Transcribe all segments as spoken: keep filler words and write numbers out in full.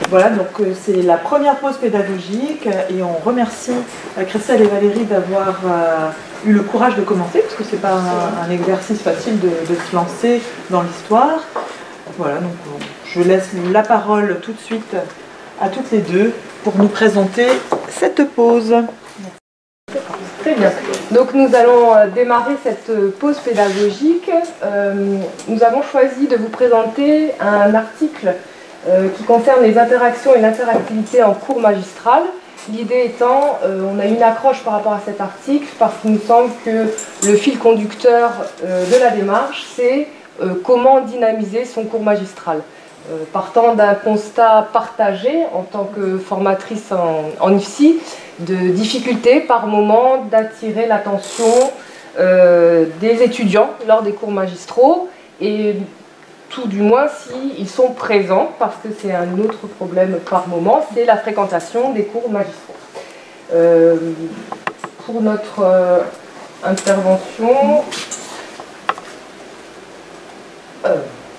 Voilà, donc euh, c'est la première pause pédagogique euh, et on remercie euh, Christelle et Valérie d'avoir euh, eu le courage de commencer, parce que c'est pas un, un exercice facile de, de se lancer dans l'histoire. Voilà, donc euh, je laisse la parole tout de suite à toutes les deux pour nous présenter cette pause. Très bien. Donc nous allons démarrer cette pause pédagogique. Euh, nous avons choisi de vous présenter un article euh, qui concerne les interactions et l'interactivité en cours magistral. L'idée étant, euh, on a une accroche par rapport à cet article parce qu'il nous semble que le fil conducteur euh, de la démarche, c'est euh, comment dynamiser son cours magistral. Euh, partant d'un constat partagé en tant que formatrice en, en I F S I, de difficultés par moment d'attirer l'attention euh, des étudiants lors des cours magistraux, et tout du moins s'ils sont présents, parce que c'est un autre problème par moment, c'est la fréquentation des cours magistraux. Euh, pour notre euh, intervention, euh,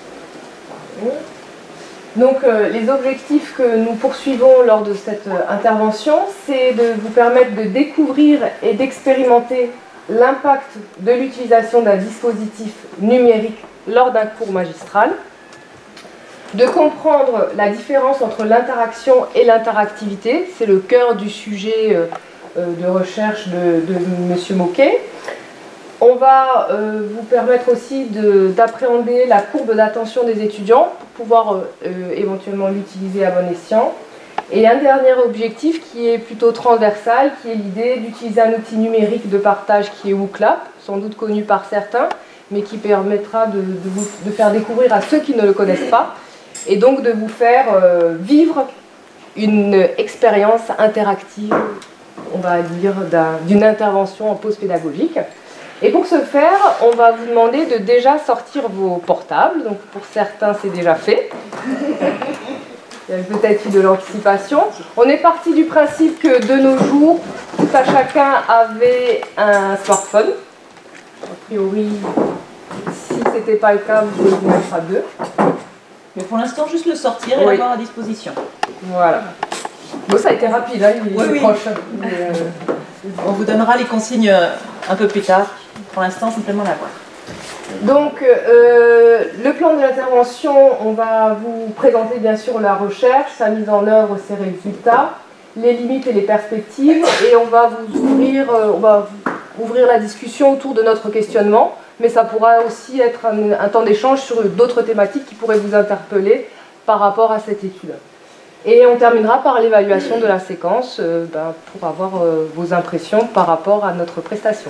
Donc euh, les objectifs que nous poursuivons lors de cette euh, intervention, c'est de vous permettre de découvrir et d'expérimenter l'impact de l'utilisation d'un dispositif numérique lors d'un cours magistral, de comprendre la différence entre l'interaction et l'interactivité, c'est le cœur du sujet euh, de recherche de, de M. Moquet. On va euh, vous permettre aussi d'appréhender la courbe d'attention des étudiants pour pouvoir euh, éventuellement l'utiliser à bon escient. Et un dernier objectif qui est plutôt transversal, qui est l'idée d'utiliser un outil numérique de partage qui est WooClap, sans doute connu par certains, mais qui permettra de, de, vous, de faire découvrir à ceux qui ne le connaissent pas, et donc de vous faire euh, vivre une expérience interactive, on va dire, d'une intervention en pause pédagogique. Et pour ce faire, on va vous demander de déjà sortir vos portables. Donc pour certains, c'est déjà fait. Il y a peut-être eu de l'anticipation. On est parti du principe que de nos jours, tout à chacun avait un smartphone. A priori, si ce n'était pas le cas, vous pouvez vous mettre à deux. Mais pour l'instant, juste le sortir et oui. l'avoir à disposition. Voilà. Bon, ça a été rapide, hein, il est oui, oui. proche. Mais, euh... On vous donnera les consignes un peu plus tard. Pour l'instant, simplement l'avoir. Donc, euh, le plan de l'intervention, on va vous présenter bien sûr la recherche, sa mise en œuvre, ses résultats, les limites et les perspectives, et on va vous ouvrir, euh, on va vous ouvrir la discussion autour de notre questionnement, mais ça pourra aussi être un, un temps d'échange sur d'autres thématiques qui pourraient vous interpeller par rapport à cette étude. Et on terminera par l'évaluation de la séquence euh, ben, pour avoir euh, vos impressions par rapport à notre prestation.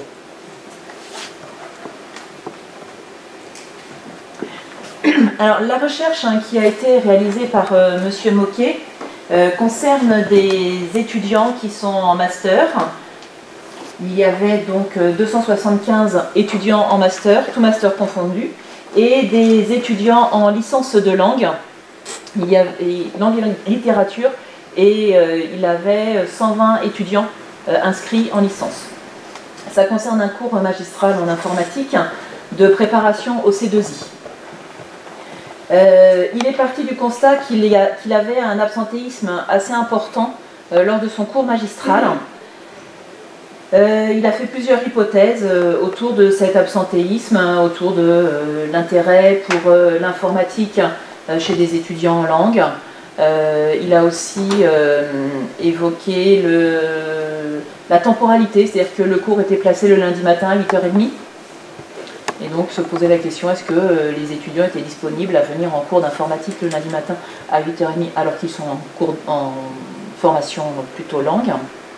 Alors, la recherche hein, qui a été réalisée par euh, M. Moquet euh, concerne des étudiants qui sont en master. Il y avait donc euh, deux cent soixante-quinze étudiants en master, tout master confondu, et des étudiants en licence de langue, il y avait, langue et littérature, et euh, il avait cent vingt étudiants euh, inscrits en licence. Ça concerne un cours magistral en informatique de préparation au C deux I. Euh, il est parti du constat qu'il qu'il avait un absentéisme assez important euh, lors de son cours magistral. Euh, il a fait plusieurs hypothèses euh, autour de cet absentéisme, hein, autour de euh, l'intérêt pour euh, l'informatique euh, chez des étudiants en langue. Euh, il a aussi euh, évoqué le, la temporalité, c'est-à-dire que le cours était placé le lundi matin à huit heures trente. Et donc se poser la question, est-ce que euh, les étudiants étaient disponibles à venir en cours d'informatique le lundi matin à huit heures trente alors qu'ils sont en, cours, en formation plutôt langue.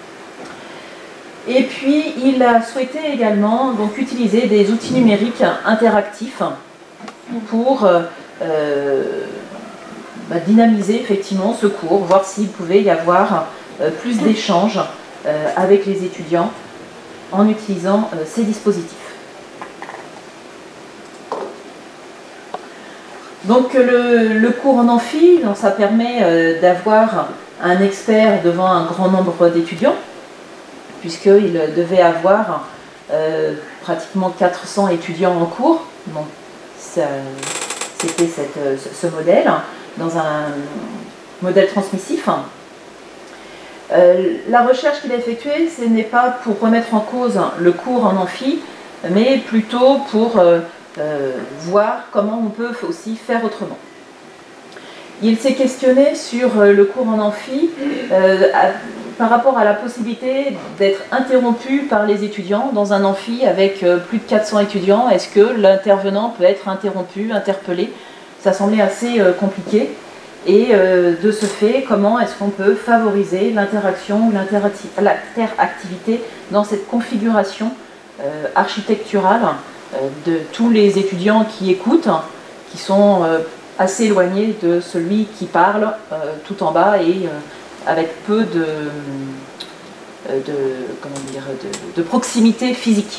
Et puis il a souhaité également donc, utiliser des outils numériques interactifs pour euh, euh, bah, dynamiser effectivement ce cours, voir s'il pouvait y avoir euh, plus d'échanges euh, avec les étudiants en utilisant euh, ces dispositifs. Donc le, le cours en amphi, donc ça permet euh, d'avoir un expert devant un grand nombre d'étudiants, puisqu'il devait avoir euh, pratiquement quatre cents étudiants en cours. Bon, c'était ce, ce modèle, dans un, modèle transmissif. Euh, la recherche qu'il a effectuée, ce n'est pas pour remettre en cause le cours en amphi, mais plutôt pour euh, euh, voir comment on peut aussi faire autrement. Il s'est questionné sur le cours en amphi euh, à, par rapport à la possibilité d'être interrompu par les étudiants dans un amphi avec euh, plus de quatre cents étudiants. Est-ce que l'intervenant peut être interrompu, interpellé? Ça semblait assez euh, compliqué. Et euh, de ce fait, comment est-ce qu'on peut favoriser l'interaction ou l'interactivité dans cette configuration euh, architecturale euh, de tous les étudiants qui écoutent, qui sont euh, assez éloignés de celui qui parle euh, tout en bas et euh, avec peu de, de, comment dire, de, de proximité physique.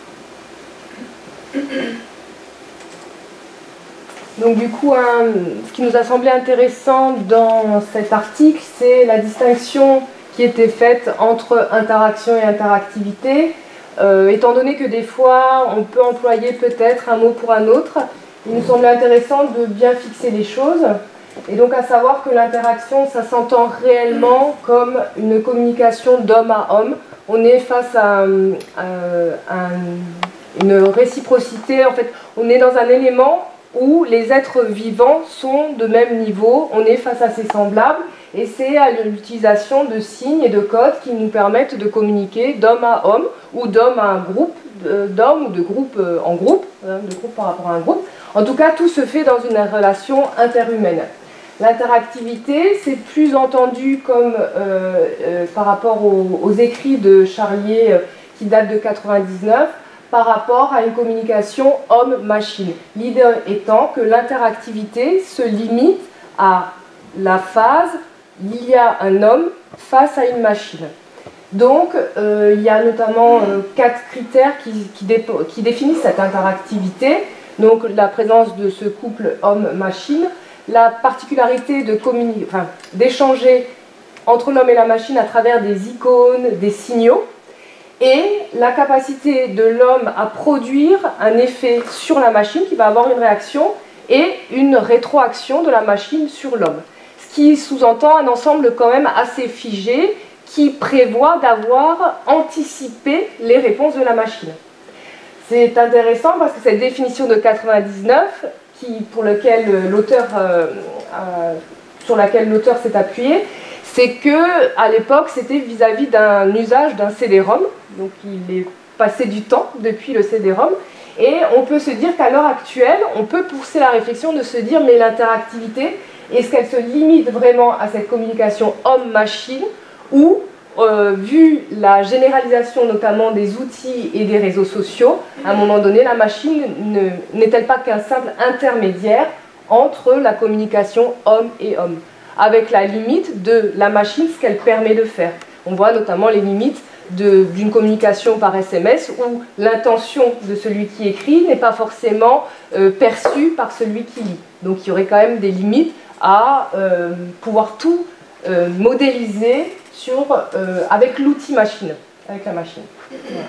Donc du coup, un, ce qui nous a semblé intéressant dans cet article, c'est la distinction qui était faite entre interaction et interactivité. Euh, étant donné que des fois, on peut employer peut-être un mot pour un autre, il nous semblait intéressant de bien fixer les choses. Et donc à savoir que l'interaction, ça s'entend réellement comme une communication d'homme à homme. On est face à, à, à une réciprocité, en fait, on est dans un élément où les êtres vivants sont de même niveau, on est face à ses semblables, et c'est à l'utilisation de signes et de codes qui nous permettent de communiquer d'homme à homme, ou d'homme à un groupe, d'homme ou de groupe en groupe, de groupe par rapport à un groupe. En tout cas, tout se fait dans une relation interhumaine. L'interactivité, c'est plus entendu comme euh, euh, par rapport aux, aux écrits de Charlier euh, qui datent de mille neuf cent quatre-vingt-dix-neuf, par rapport à une communication homme-machine. L'idée étant que l'interactivité se limite à la phase « il y a un homme face à une machine ». Donc, euh, il y a notamment euh, quatre critères qui, qui, qui définissent cette interactivité. Donc, la présence de ce couple homme-machine, la particularité de communi- enfin, d'échanger entre l'homme et la machine à travers des icônes, des signaux, et la capacité de l'homme à produire un effet sur la machine qui va avoir une réaction et une rétroaction de la machine sur l'homme. Ce qui sous-entend un ensemble quand même assez figé qui prévoit d'avoir anticipé les réponses de la machine. C'est intéressant parce que cette définition de mille neuf cent quatre-vingt-dix-neuf, qui, pour lequel l'auteur, euh, euh, sur laquelle l'auteur s'est appuyé, c'est qu'à l'époque, c'était vis-à-vis d'un usage d'un C D ROM, donc il est passé du temps depuis le C D ROM, et on peut se dire qu'à l'heure actuelle, on peut pousser la réflexion de se dire, mais l'interactivité, est-ce qu'elle se limite vraiment à cette communication homme-machine, ou, euh, vu la généralisation notamment des outils et des réseaux sociaux, à un moment donné, la machine n'est-elle pas qu'un simple intermédiaire entre la communication homme et homme, avec la limite de la machine, ce qu'elle permet de faire. On voit notamment les limites d'une communication par S M S où l'intention de celui qui écrit n'est pas forcément euh, perçue par celui qui lit. Donc il y aurait quand même des limites à euh, pouvoir tout euh, modéliser sur, euh, avec l'outil machine, avec la machine. Voilà.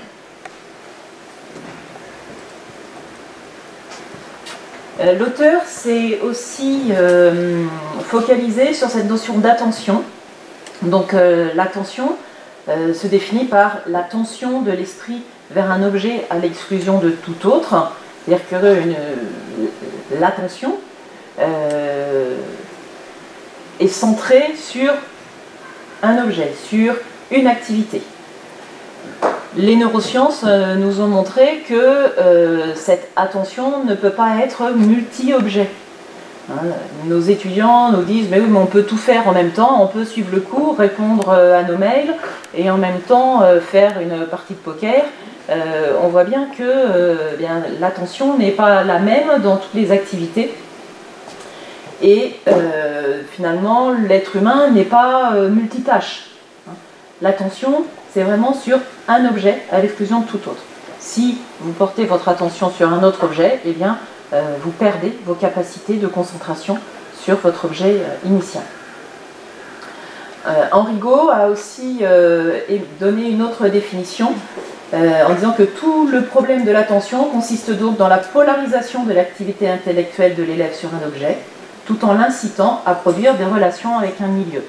L'auteur s'est aussi euh, focalisé sur cette notion d'attention. Donc euh, l'attention euh, se définit par la tension de l'esprit vers un objet à l'exclusion de tout autre. C'est-à-dire que l'attention euh, est centrée sur un objet, sur une activité. Les neurosciences euh, nous ont montré que euh, cette attention ne peut pas être multi-objet. Hein, nos étudiants nous disent, mais oui, mais on peut tout faire en même temps, on peut suivre le cours, répondre à nos mails, et en même temps euh, faire une partie de poker. Euh, on voit bien que euh, bien, l'attention n'est pas la même dans toutes les activités. Et euh, finalement, l'être humain n'est pas euh, multitâche. Hein. L'attention, c'est vraiment sur un objet à l'exclusion de tout autre. Si vous portez votre attention sur un autre objet, eh bien, euh, vous perdez vos capacités de concentration sur votre objet euh, initial. Euh, Enrigo a aussi euh, donné une autre définition euh, en disant que tout le problème de l'attention consiste donc dans la polarisation de l'activité intellectuelle de l'élève sur un objet. tout en l'incitant à produire des relations avec un milieu.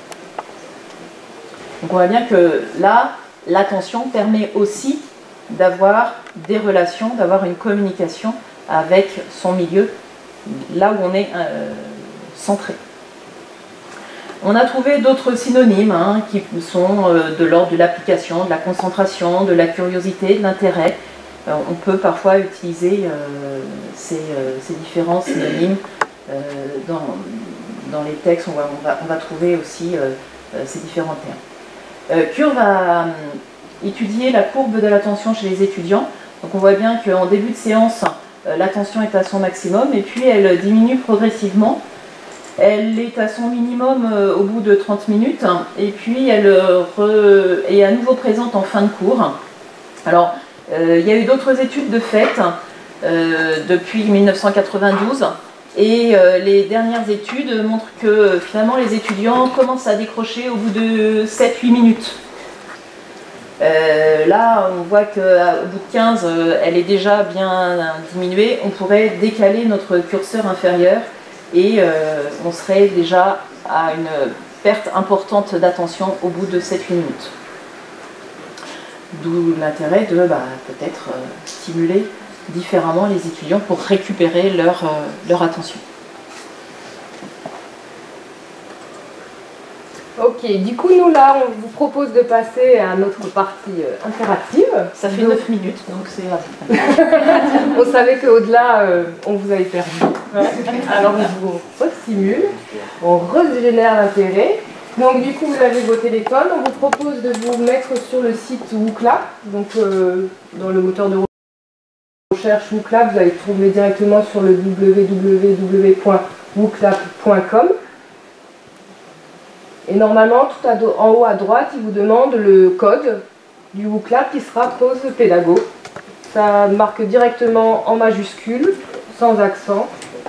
Donc on voit bien que là, l'attention permet aussi d'avoir des relations, d'avoir une communication avec son milieu, là où on est euh, centré. On a trouvé d'autres synonymes hein, qui sont euh, de l'ordre de l'application, de la concentration, de la curiosité, de l'intérêt. Euh, on peut parfois utiliser euh, ces, euh, ces différents synonymes euh, dans, dans les textes. On va, on va, on va trouver aussi euh, euh, ces différents termes. Euh, Cure va euh, étudier la courbe de l'attention chez les étudiants. Donc on voit bien qu'en début de séance, euh, l'attention est à son maximum et puis elle diminue progressivement. Elle est à son minimum euh, au bout de trente minutes et puis elle euh, re, est à nouveau présente en fin de cours. Alors, euh, il y a eu d'autres études de fait euh, depuis mille neuf cent quatre-vingt-douze et euh, les dernières études montrent que finalement les étudiants commencent à décrocher au bout de sept huit minutes. Euh, là, on voit qu'au bout de quinze, euh, elle est déjà bien diminuée. On pourrait décaler notre curseur inférieur et euh, on serait déjà à une perte importante d'attention au bout de sept huit minutes. D'où l'intérêt de bah, peut-être euh, stimuler différemment les étudiants pour récupérer leur, euh, leur attention. Ok, du coup nous là on vous propose de passer à notre partie euh, interactive. Ça fait neuf minutes, donc c'est rapide. On savait qu'au-delà euh, on vous avait perdu. Alors on vous restimule, on régénère l'intérêt. Donc du coup vous avez vos téléphones, on vous propose de vous mettre sur le site WooClap. Donc euh, dans le moteur de recherche WooClap, vous allez trouver directement sur le w w w point wooclap point com. Et normalement, tout à en haut à droite, il vous demande le code du WooClap qui sera pause pédago. Ça marque directement en majuscule, sans accent.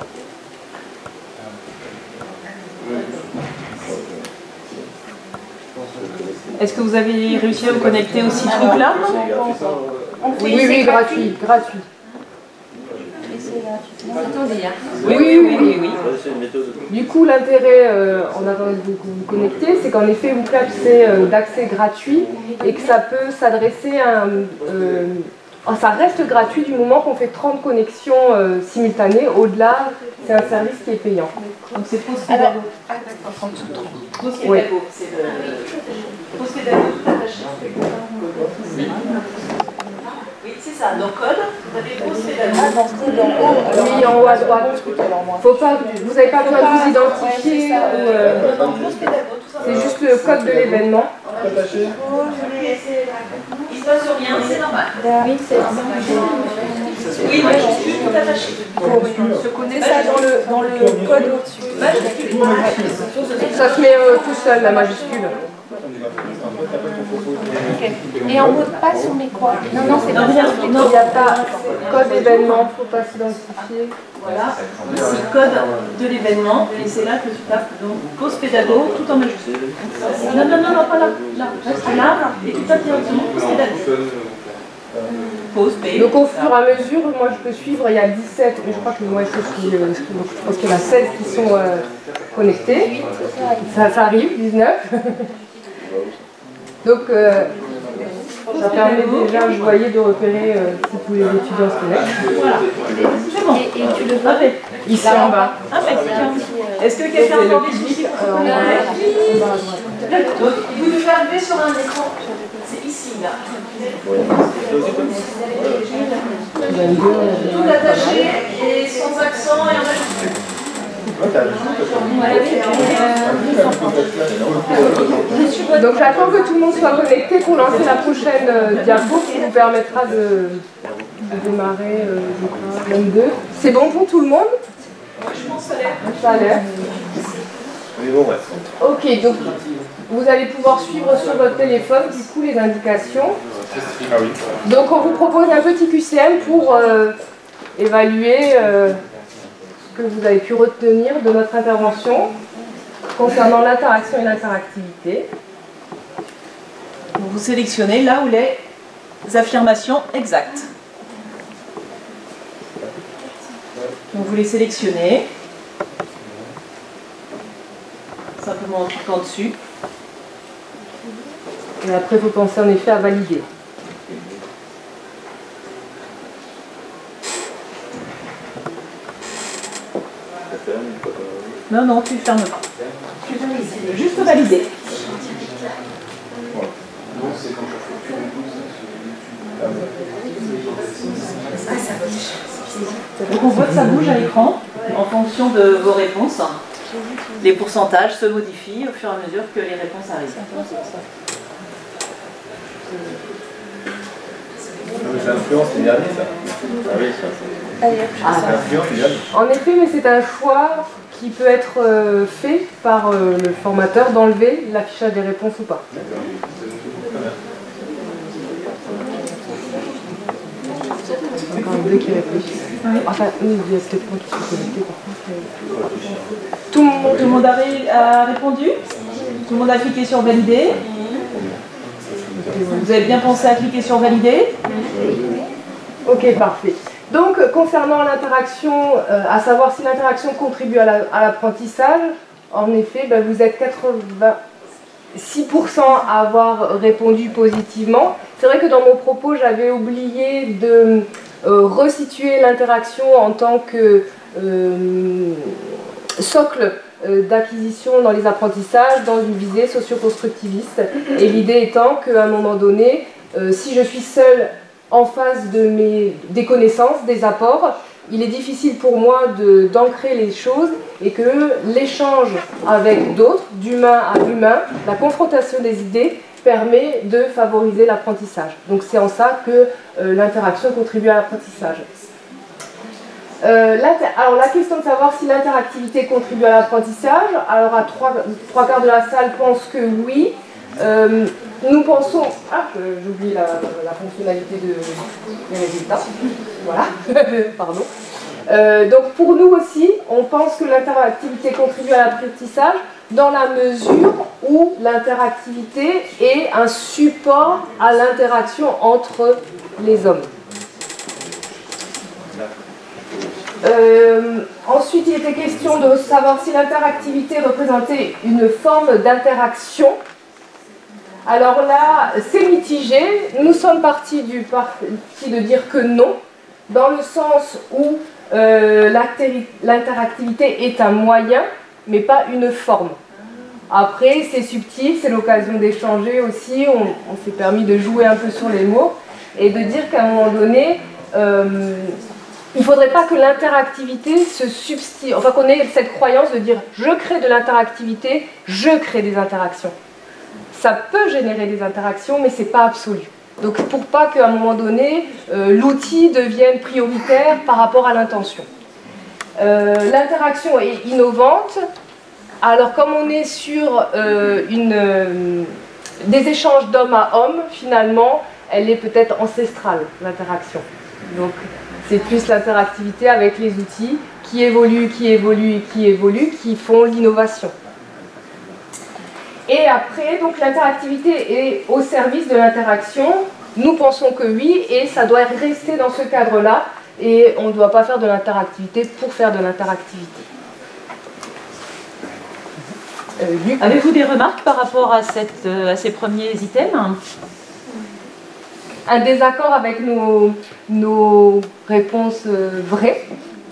Est-ce que vous avez réussi à vous connecter au site WooClap? Oui, oui, oui, gratuit, gratuit. Oui, oui, oui, oui, oui. Du coup, l'intérêt, euh, en attendant que vous vous connectez, c'est qu'en effet, WooClap, c'est euh, d'accès gratuit et que ça peut s'adresser à un... Euh, oh, ça reste gratuit du moment qu'on fait trente connexions euh, simultanées. Au-delà, c'est un service qui est payant. Donc c'est Pause Pédago. Pause Pédago, c'est le... Pause Pédago tout attaché. Oui, c'est ça. Dans code, vous avez Pause Pédago. Oui, en haut à droite. Faut pas, vous n'avez pas besoin de vous identifier. Ou, euh, c'est juste le code de l'événement. Il se passe rien, c'est normal. Oui, c'est Oui, majuscule tout attaché. se connaît ça dans le, dans le code au-dessus. Ça se met euh, tout seul, la majuscule. Okay. Et en mot de passe, on met quoi? Non, non, c'est pas rien. Il n'y a pas code événement, il ne faut pas s'identifier. Voilà, ici code de l'événement, et c'est là que tu tapes donc Pause Pédago tout en majuscule. Non, non, non, non, pas là, là, reste là, et tu tapes directement Pause Pédago. Pause P. Donc au fur et à mesure, moi je peux suivre, il y a dix-sept, je crois que moi je suis, euh, je pense qu'il y en a seize qui sont euh, connectés. Ça, ça arrive, dix-neuf. Donc euh, ça permet déjà, vous voyez, de repérer euh, si tous les étudiants se connectent. Voilà, c'est bon. Et, et tu le vois Parfait. Ici en bas. Est-ce que quelqu'un a entendu ce qu'il faut Donc, vous devez arriver sur un écran. C'est ici, là. Tout attaché et sans accent et en majuscule. Donc j'attends que tout le monde soit connecté pour lancer la prochaine euh, diapo qui vous permettra de, de démarrer euh, vingt-deux. C'est bon pour tout le monde? Je pense que ça a l'air. Ça a l'air. Ok, donc vous allez pouvoir suivre sur votre téléphone du coup les indications. Donc on vous propose un petit Q C M pour euh, évaluer euh, ce que vous avez pu retenir de notre intervention concernant l'interaction et l'interactivité. Vous sélectionnez là où les affirmations exactes. Donc vous les sélectionnez. simplement en cliquant dessus. Et après, il faut penser en effet à valider. Non, non, tu ne fermes pas. Tu valides. Juste valider. Donc on voit que ça bouge à l'écran en fonction de vos réponses. Les pourcentages se modifient au fur et à mesure que les réponses arrivent. Ça influence les derniers, ça. Ah oui, ça. Ah, Ça influence les derniers. en effet, mais c'est un choix qui peut être euh, fait par euh, le formateur d'enlever l'affichage des réponses ou pas. Encore deux qui réfléchissent. Enfin, oui, il y a peut-être pas qui sont connectés par contre. Tout le monde, Tout le monde a, ré- a répondu? Tout le monde a cliqué sur valider? Vous avez bien pensé à cliquer sur valider? Ok, parfait. Donc, concernant l'interaction, euh, à savoir si l'interaction contribue à la- à l'apprentissage, en effet, ben, vous êtes quatre-vingt-six pour cent à avoir répondu positivement. C'est vrai que dans mon propos, j'avais oublié de euh, resituer l'interaction en tant que euh, socle euh, d'acquisition dans les apprentissages, dans une visée socio-constructiviste. Et l'idée étant qu'à un moment donné, euh, si je suis seule en face de mes, des connaissances, des apports, il est difficile pour moi de- d'ancrer les choses et que l'échange avec d'autres, d'humain à humain, la confrontation des idées, permet de favoriser l'apprentissage. Donc c'est en ça que euh, l'interaction contribue à l'apprentissage. Euh, alors la question de savoir si l'interactivité contribue à l'apprentissage, alors à trois, trois quarts de la salle pensent que oui. Euh, nous pensons... Ah, j'oublie la, la fonctionnalité de, des résultats. Voilà, pardon. Euh, donc pour nous aussi, on pense que l'interactivité contribue à l'apprentissage dans la mesure où l'interactivité est un support à l'interaction entre les hommes. Euh, ensuite, il était question de savoir si l'interactivité représentait une forme d'interaction. Alors là, c'est mitigé. Nous sommes partis du parti de dire que non, dans le sens où euh, l'interactivité est un moyen, mais pas une forme. Après, c'est subtil, c'est l'occasion d'échanger aussi. On, on s'est permis de jouer un peu sur les mots et de dire qu'à un moment donné, euh, il ne faudrait pas que l'interactivité se substitue, enfin qu'on ait cette croyance de dire je crée de l'interactivité, je crée des interactions. Ça peut générer des interactions, mais ce n'est pas absolu. Donc pour pas qu'à un moment donné, euh, l'outil devienne prioritaire par rapport à l'intention. Euh, L'interaction est innovante. Alors comme on est sur euh, une, euh, des échanges d'homme à homme, finalement, elle est peut-être ancestrale, l'interaction. Donc c'est plus l'interactivité avec les outils qui évoluent, qui évoluent et qui évoluent, qui font l'innovation. Et après, donc l'interactivité est au service de l'interaction. Nous pensons que oui, et ça doit rester dans ce cadre-là. Et on ne doit pas faire de l'interactivité pour faire de l'interactivité. Euh, Avez-vous des remarques par rapport à, cette, euh, à ces premiers items? Un désaccord avec nos, nos réponses euh, vraies?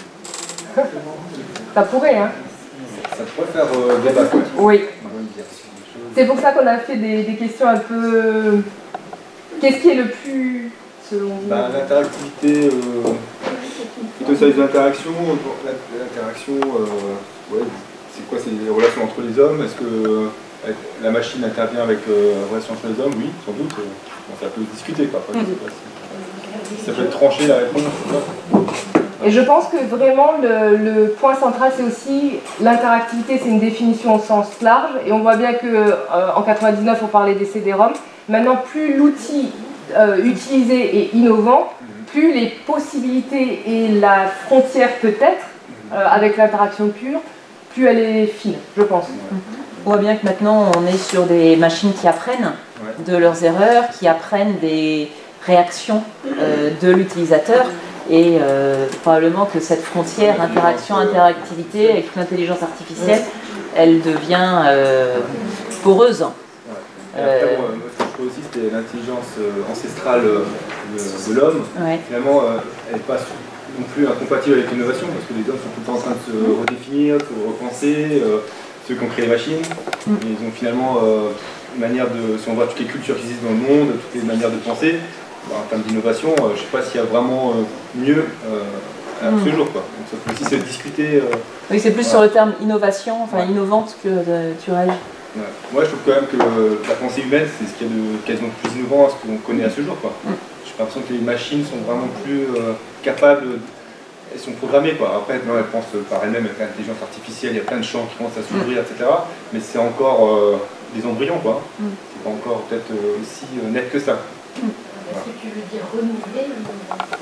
Ça pourrait, hein? Ça pourrait faire euh, débat, quoi. Oui. C'est pour ça qu'on a fait des, des questions un peu... Qu'est-ce qui est le plus, selon vous? Bah, l'interactivité, euh, plutôt service d'interaction, l'interaction, euh, ouais, c'est quoi? C'est les relations entre les hommes? Est-ce que euh, la machine intervient avec euh, la relation entre les hommes? Oui, sans doute. Euh, bon, ça peut se discuter, quoi. Après, je sais pas si ça peut être tranché, la réponse. Et je pense que vraiment le, le point central, c'est aussi l'interactivité, c'est une définition au sens large. Et on voit bien qu'en euh, quatre-vingt-dix-neuf, on parlait des C D ROM. Maintenant, plus l'outil euh, utilisé est innovant, plus les possibilités et la frontière peut-être, euh, avec l'interaction pure, plus elle est fine, je pense. On voit bien que maintenant, on est sur des machines qui apprennent de leurs erreurs, qui apprennent des réactions euh, de l'utilisateur. Et euh, probablement que cette frontière interaction-interactivité avec l'intelligence artificielle elle devient euh, poreuse. Ouais. Et après, bon, moi, ce que je trouve aussi, c'était l'intelligence euh, ancestrale euh, de, de l'homme. Ouais. Finalement, euh, elle n'est pas non plus incompatible avec l'innovation, parce que les hommes sont tout le temps en train de se redéfinir, de se repenser, euh, ceux qui ont créé les machines. Mm. Et ils ont finalement euh, une manière de, si on voit toutes les cultures qui existent dans le monde, toutes les manières de penser, bah, en termes d'innovation, euh, je ne sais pas s'il y a vraiment euh, mieux euh, à mm. ce jour, quoi. Donc ça peut aussi se discuter. Euh, oui, c'est plus voilà. Sur le terme innovation, enfin ouais. Innovante que euh, tu réagis. Ouais. Moi, je trouve quand même que la pensée humaine, c'est ce qu'il y a de quasiment plus innovant à ce qu'on connaît à ce jour, quoi. Mm. J'ai l'impression que les machines sont vraiment plus euh, capables, elles sont programmées, quoi. Après, non, elles pensent par elles-mêmes avec l'intelligence artificielle, il y a plein de champs qui commencent à s'ouvrir, mm. et cetera. Mais c'est encore euh, des embryons, quoi. Mm. C'est pas encore peut-être euh, aussi euh, net que ça. Mm. Est-ce que tu veux dire renouveler ou...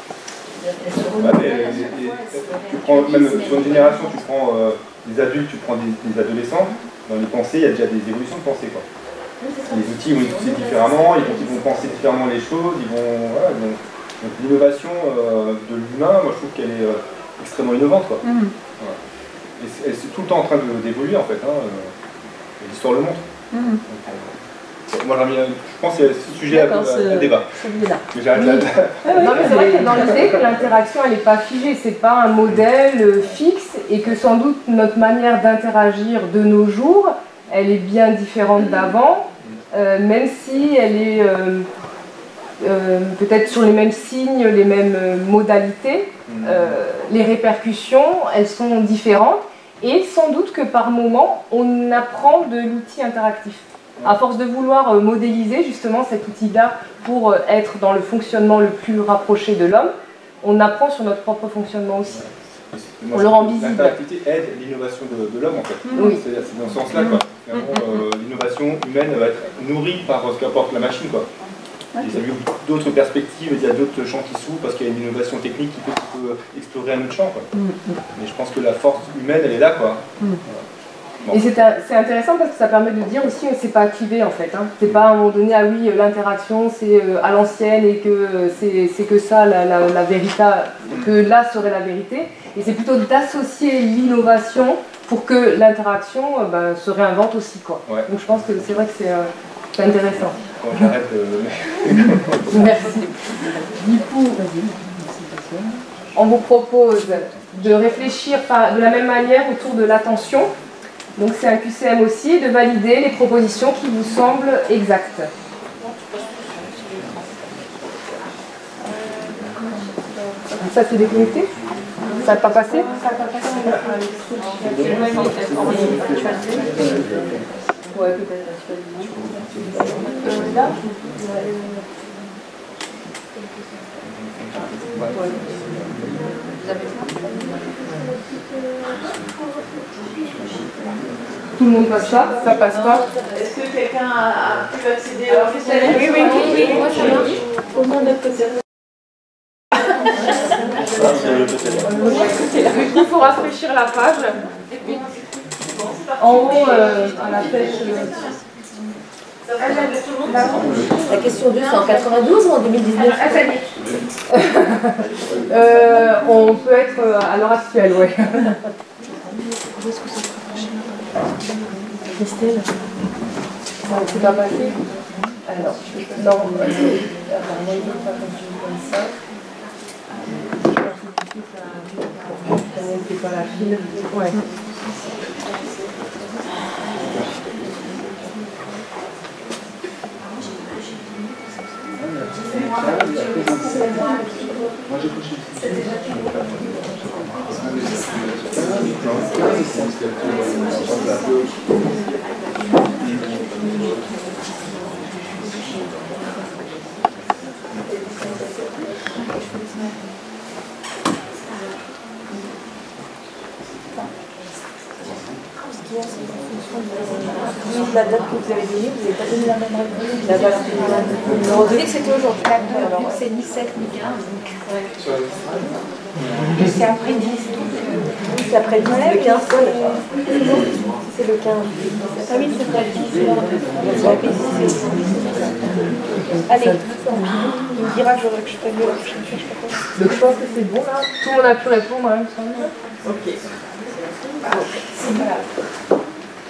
Ouais, mais, et, et, tu prends, même sur une génération, tu prends euh, des adultes, tu prends des, des adolescents, dans les pensées, il y a déjà des évolutions de pensée, quoi. Les outils vont utiliser différemment, ils vont, ils vont penser différemment les choses, ils vont... Voilà, donc, donc l'innovation euh, de l'humain, moi je trouve qu'elle est euh, extrêmement innovante, quoi. Mm. Voilà. Et c'est tout le temps en train d'évoluer, en fait, hein, euh, l'histoire le montre. Mm. Donc, euh, moi mis, je pense que c'est ce sujet à, à, à débat. Mais j'arrête là. Oui. Non mais c'est vrai que dans l'idée que l'interaction elle n'est pas figée, c'est pas un modèle fixe et que sans doute notre manière d'interagir de nos jours, elle est bien différente d'avant, euh, même si elle est euh, euh, peut-être sur les mêmes signes, les mêmes modalités, euh, les répercussions elles sont différentes et sans doute que par moment on apprend de l'outil interactif. À force de vouloir modéliser justement cet outil-là pour être dans le fonctionnement le plus rapproché de l'homme, on apprend sur notre propre fonctionnement aussi. Moi, on le rend visible. L'interactivité aide l'innovation de, de l'homme en fait. Oui. C'est dans ce sens-là. Mmh. Euh, l'innovation humaine va être nourrie par ce qu'apporte la machine, quoi. Okay. Il y a d'autres perspectives, il y a d'autres champs qui s'ouvrent parce qu'il y a une innovation technique qui peut, qui peut explorer un autre champ, quoi. Mmh. Mais je pense que la force humaine, elle est là, quoi. Mmh. Voilà. Bon. Et c'est intéressant parce que ça permet de dire aussi que c'est pas activé en fait. Hein. C'est pas à un moment donné, ah oui, l'interaction c'est à l'ancienne et que c'est que ça la, la, la vérité, que là serait la vérité. Et c'est plutôt d'associer l'innovation pour que l'interaction ben, se réinvente aussi, quoi. Ouais. Donc je pense que c'est vrai que c'est euh, intéressant. Bon, j'arrête. Euh... Merci. Du coup, on vous propose de réfléchir par, de la même manière autour de l'attention. Donc c'est un Q C M aussi, de valider les propositions qui vous semblent exactes. Ça s'est déconnecté? Ça n'a pas passé? Ça n'a pas passé. Ouais, peut-être. Là? Vous avez ça? Tout le monde passe ça? Ça passe pas? Est-ce que quelqu'un a pu accéder au logiciel? Oui, oui, oui, oui. Moi, ça marche. Au moins notre côté. Il faut rafraîchir la page. En haut, euh, à la pêche. La question deux, c'est en quatre-vingt-douze ou en deux mille dix-neuf? Ah, ça y est. euh, on peut être à l'heure actuelle, oui. Christelle, c'est pas passé. Alors, non, euh, apparemment, il faut pas comme ça. C'est pas la file. Ouais. Moi j'ai couché. La date que vous avez donnée, vous n'avez pas donné la même réponse. La date que vous avez dit que c'était aujourd'hui. Alors c'est ni sept ni quinze. C'est après dix. C'est après dix, le quinze. C'est le quinze. Ah oui, c'est après dix. Allez, il me dira que je ferai mieux la prochaine fois, je sais pas quoi. Donc je pense que c'est bon là. Tout le monde a pu répondre, hein, il me semble. Ok. C'est voilà.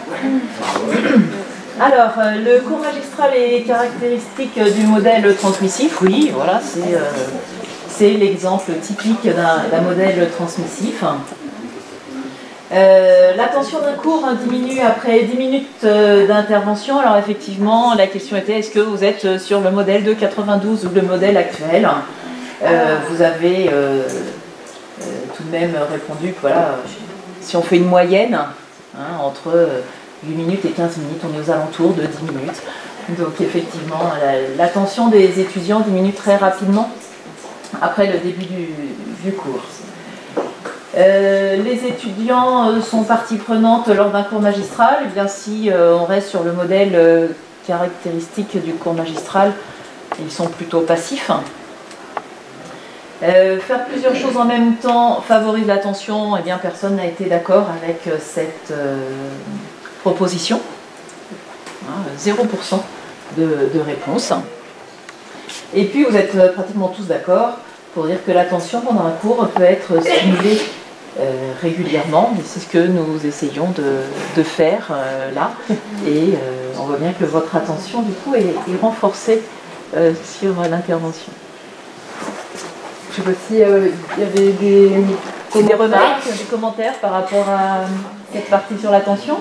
Alors, euh, le cours magistral et les caractéristiques du modèle transmissif, oui, voilà, c'est euh, l'exemple typique d'un modèle transmissif. Euh, L'attention d'un cours diminue après dix minutes euh, d'intervention. Alors effectivement, la question était, est-ce que vous êtes sur le modèle de quatre-vingt-douze ou le modèle actuel? euh, Vous avez euh, euh, tout de même répondu que voilà, si on fait une moyenne, hein, entre huit minutes et quinze minutes, on est aux alentours de dix minutes. Donc effectivement, l'attention des étudiants diminue très rapidement après le début du, du cours. Euh, les étudiants euh, sont partie prenante lors d'un cours magistral. Et bien si euh, on reste sur le modèle euh, caractéristique du cours magistral, ils sont plutôt passifs. Euh, faire plusieurs choses en même temps favorise l'attention. Eh bien personne n'a été d'accord avec euh, cette euh, proposition. Hein, zéro pour cent de, de réponse. Et puis vous êtes pratiquement tous d'accord pour dire que l'attention pendant un cours peut être stimulée Euh, régulièrement, et c'est ce que nous essayons de, de faire euh, là, et euh, on voit bien que votre attention du coup est, est renforcée euh, sur l'intervention. Je sais pas si euh, il y avait des, des remarques, des commentaires par rapport à cette partie sur l'attention.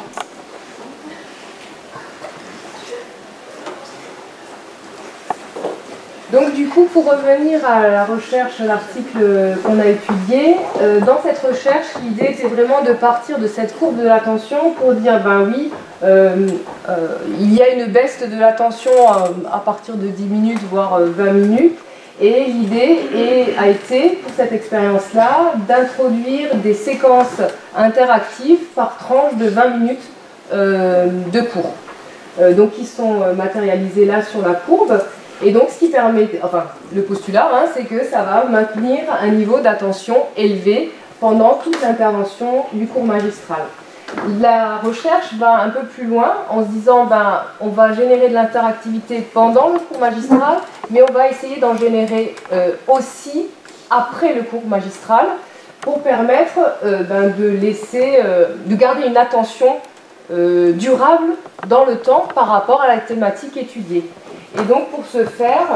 Donc du coup, pour revenir à la recherche, à l'article qu'on a étudié, euh, dans cette recherche, l'idée était vraiment de partir de cette courbe de l'attention pour dire, ben oui, euh, euh, il y a une baisse de l'attention à, à partir de dix minutes, voire vingt minutes, et l'idée a été, pour cette expérience-là, d'introduire des séquences interactives par tranche de vingt minutes euh, de cours. Euh, donc qui sont matérialisées là sur la courbe. Et donc, ce qui permet, enfin, le postulat, hein, c'est que ça va maintenir un niveau d'attention élevé pendant toute l'intervention du cours magistral. La recherche va un peu plus loin en se disant, ben, on va générer de l'interactivité pendant le cours magistral, mais on va essayer d'en générer euh, aussi après le cours magistral pour permettre euh, ben, de laisser, euh, de garder une attention euh, durable dans le temps par rapport à la thématique étudiée. Et donc pour ce faire,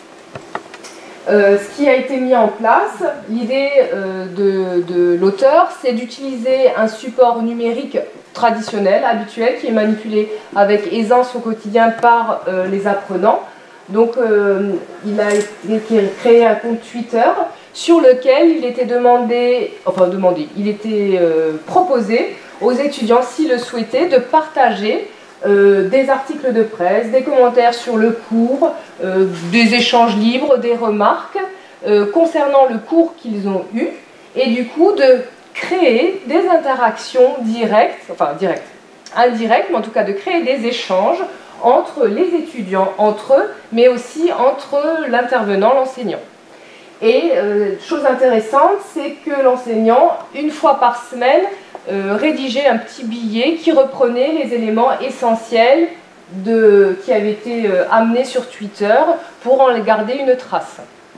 euh, ce qui a été mis en place, l'idée euh, de, de l'auteur, c'est d'utiliser un support numérique traditionnel, habituel, qui est manipulé avec aisance au quotidien par euh, les apprenants. Donc euh, il a été créé un compte Twitter sur lequel il était demandé, enfin demandé, il était euh, proposé aux étudiants, s'ils le souhaitaient, de partager Euh, des articles de presse, des commentaires sur le cours, euh, des échanges libres, des remarques euh, concernant le cours qu'ils ont eu, et du coup de créer des interactions directes, enfin directes, indirectes, mais en tout cas de créer des échanges entre les étudiants, entre eux, mais aussi entre l'intervenant, l'enseignant. Et euh, chose intéressante, c'est que l'enseignant, une fois par semaine, Euh, rédiger un petit billet qui reprenait les éléments essentiels de, qui avaient été euh, amenés sur Twitter pour en garder une trace.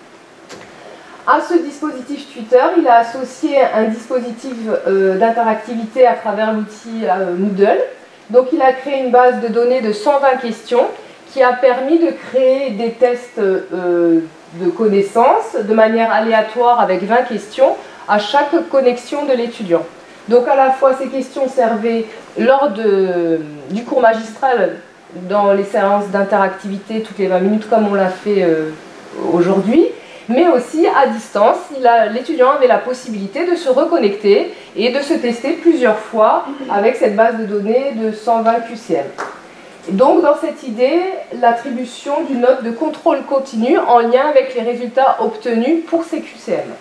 À ce dispositif Twitter, il a associé un dispositif euh, d'interactivité à travers l'outil euh, Moodle. Donc il a créé une base de données de cent vingt questions qui a permis de créer des tests euh, de connaissances de manière aléatoire avec vingt questions à chaque connexion de l'étudiant. Donc à la fois ces questions servaient lors de, du cours magistral dans les séances d'interactivité toutes les vingt minutes comme on l'a fait euh, aujourd'hui, mais aussi à distance, l'étudiant avait la possibilité de se reconnecter et de se tester plusieurs fois avec cette base de données de cent vingt Q C M. Donc dans cette idée, l'attribution d'une note de contrôle continu en lien avec les résultats obtenus pour ces Q C M.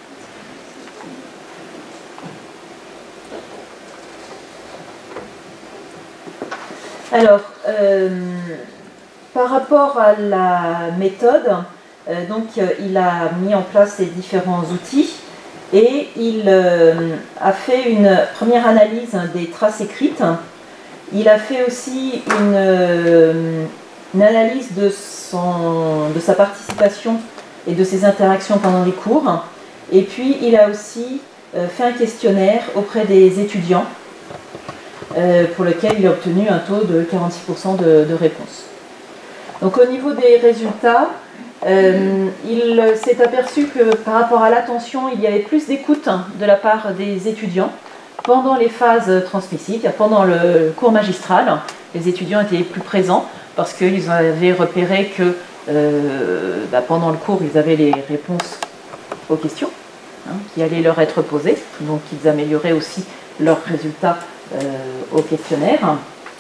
Alors, euh, par rapport à la méthode, euh, donc euh, il a mis en place ces différents outils et il euh, a fait une première analyse des traces écrites. Il a fait aussi une, euh, une analyse de, son, de sa participation et de ses interactions pendant les cours. Et puis il a aussi euh, fait un questionnaire auprès des étudiants euh, pour lequel il a obtenu un taux de quarante-six pour cent de, de réponse. Donc au niveau des résultats, euh, il s'est aperçu que par rapport à l'attention, il y avait plus d'écoute de la part des étudiants pendant les phases transmissives, pendant le cours magistral. Les étudiants étaient plus présents parce qu'ils avaient repéré que euh, bah, pendant le cours, ils avaient les réponses aux questions hein, qui allaient leur être posées, donc ils amélioraient aussi leurs résultats euh, au questionnaire.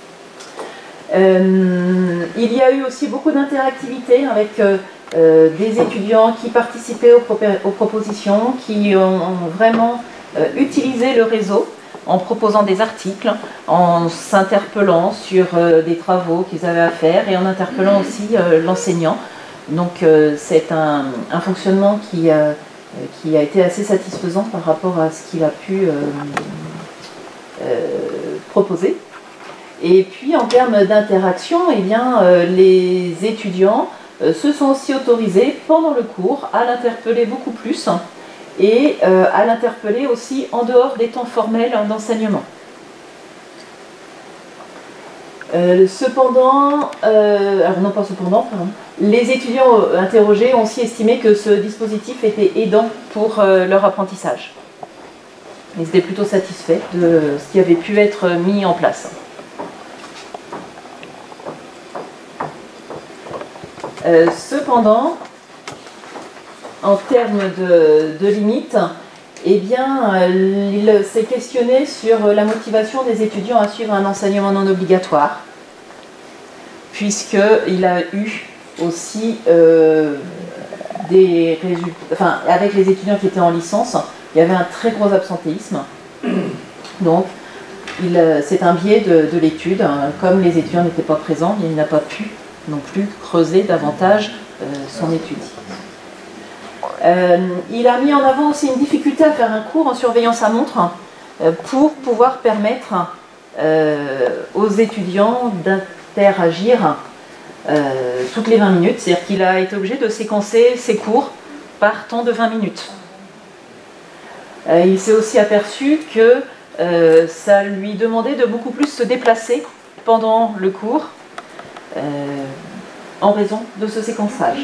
Euh, il y a eu aussi beaucoup d'interactivité avec euh, euh, des étudiants qui participaient aux, aux propositions, qui ont, ont vraiment euh, utilisé le réseau en proposant des articles, en s'interpellant sur euh, des travaux qu'ils avaient à faire et en interpellant aussi euh, l'enseignant. Donc euh, c'est un, un fonctionnement qui, euh, qui a été assez satisfaisant par rapport à ce qu'il a pu euh, euh, proposer. Et puis en termes d'interaction, eh bien, euh, les étudiants euh, se sont aussi autorisés pendant le cours à l'interpeller beaucoup plus et euh, à l'interpeller aussi en dehors des temps formels d'enseignement. Euh, cependant, euh, alors non pas cependant, pardon, les étudiants interrogés ont aussi estimé que ce dispositif était aidant pour euh, leur apprentissage. Ils étaient plutôt satisfaits de ce qui avait pu être mis en place. Euh, cependant, en termes de, de limites, eh bien, euh, il s'est questionné sur la motivation des étudiants à suivre un enseignement non obligatoire, puisqu'il a eu aussi euh, des résultats, enfin, avec les étudiants qui étaient en licence, il y avait un très gros absentéisme. Donc, c'est un biais de, de l'étude. Comme les étudiants n'étaient pas présents, il n'a pas pu non plus creuser davantage euh, son étude. Euh, il a mis en avant aussi une difficulté à faire un cours en surveillant sa montre euh, pour pouvoir permettre euh, aux étudiants d'interagir euh, toutes les vingt minutes. C'est-à-dire qu'il a été obligé de séquencer ses cours par temps de vingt minutes. Euh, il s'est aussi aperçu que euh, ça lui demandait de beaucoup plus se déplacer pendant le cours euh, en raison de ce séquençage.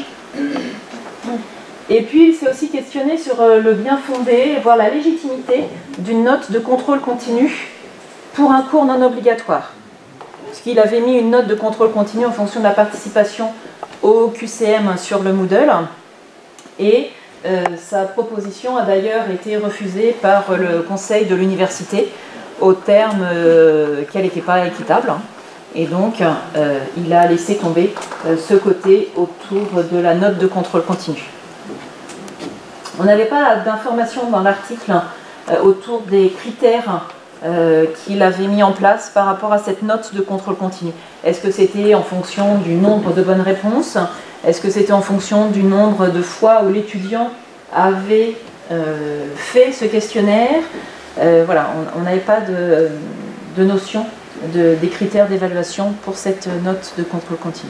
Et puis il s'est aussi questionné sur le bien fondé, voire la légitimité d'une note de contrôle continu pour un cours non obligatoire. Parce qu'il avait mis une note de contrôle continu en fonction de la participation au Q C M sur le Moodle. Et euh, sa proposition a d'ailleurs été refusée par le conseil de l'université au terme euh, qu'elle n'était pas équitable. Et donc euh, il a laissé tomber euh, ce côté autour de la note de contrôle continu. On n'avait pas d'informations dans l'article euh, autour des critères euh, qu'il avait mis en place par rapport à cette note de contrôle continu. Est-ce que c'était en fonction du nombre de bonnes réponses? Est-ce que c'était en fonction du nombre de fois où l'étudiant avait euh, fait ce questionnaire? euh, Voilà, on n'avait pas de, de notion de, des critères d'évaluation pour cette note de contrôle continu.